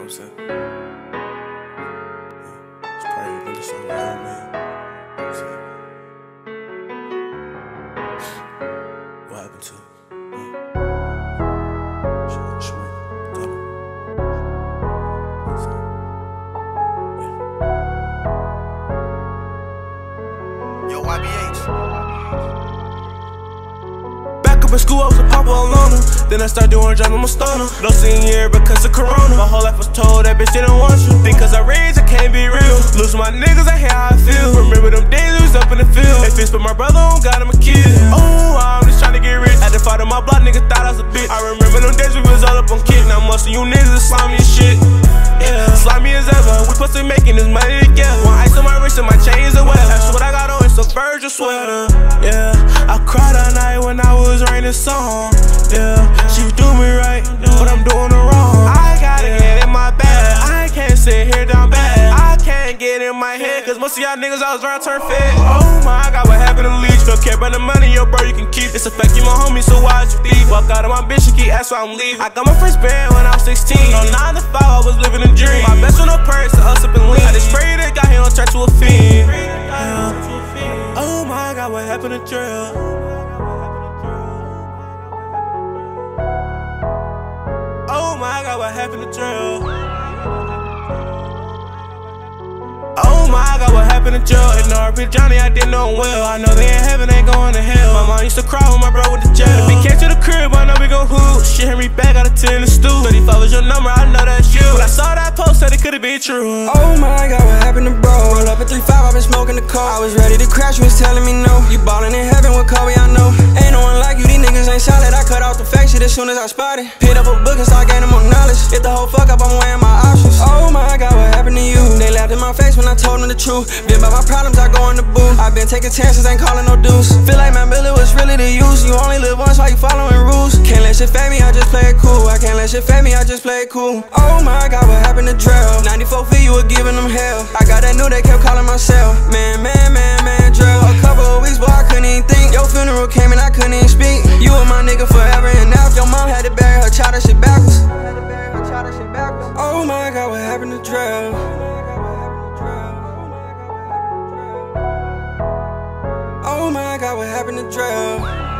what I'm saying? It's probably another song with Iron Man. You know what I'm saying? What happened to it? In school, I was a papa alone. Then I started doing drugs, I'm a stoner. No senior because of Corona. My whole life was told that bitch didn't want you. Think cause I raised, I can't be real. Lose my niggas, I hear how I feel. Remember them days we was up in the field. If it's but my brother on God, I'm a kid. Oh, I'm just trying to get rich. At the fight of my block, niggas thought I was a bitch. I remember them days we was all up on kick. Now most of you niggas is slimy as shit. Yeah, slimy as ever. We supposed to be making this money together. One ice on my wrist and my chains are weather. That's what I got on, it's a Virgil sweater. Yeah, I cried all night when I was writing this song. Yeah, she do me right, but I'm doing her wrong. I gotta get in my bag. I can't sit here down bad. I can't get in my head, cause most of y'all niggas I was trying to turn fed. Oh my God, what happened to leech? Don't care about the money, yo bro, you can keep. It's affecting my homie, so why'd you leave? Walk out of my bitch, she keep asking why I'm leaving. I got my first band when I was 16. On 9 to 5, I was living a dream. My best friend no perks, so us up and lean. I just prayed that got him on turn to a fiend. Oh my God, what happened to Drill? Oh my God, what happened to Drill? Oh my God, what happened to Joe? And RP Johnny, I didn't know him well. I know they in heaven, ain't going to hell. My mom used to cry when my bro went to jail. If he came to the crib, I know we gon' hoot. She hit me back, got a 10 in the stew. 35 was your number, I know that's you. When I saw that post, said it could've been true. Oh my God, what happened to bro? Roll up at 3-5, I been smoking the coke. I was ready to crash, you was telling me no. You ballin' in heaven with Kobe, I know. Ain't no one like you, these niggas ain't solid. I cut off the fake shit as soon as I spotted. Picked up a book and started gaining more knowledge. Hit the whole fuck up, I'm weighing my options. Oh my God, what happened to you? They laughed in my face when I told them the truth. Been by my problems, I go in the booth. I been taking chances, ain't calling no deuce. Feel like my Billy was really the use. You only live once, why you following rules? Can't let shit fade me, I just play it cool. I can't let shit fade me, I just play it cool. Oh my God, what happened to Drell? 94 feet, you were giving them hell. I got that new, they kept calling myself. Man, Drell. A couple of weeks, boy, I couldn't even think. Your funeral came and I couldn't even speak. You were my nigga forever and now. Your mom had to bury her child, that shit backwards. Oh my God, what happened to Drell? Oh my God, what happened to Drell?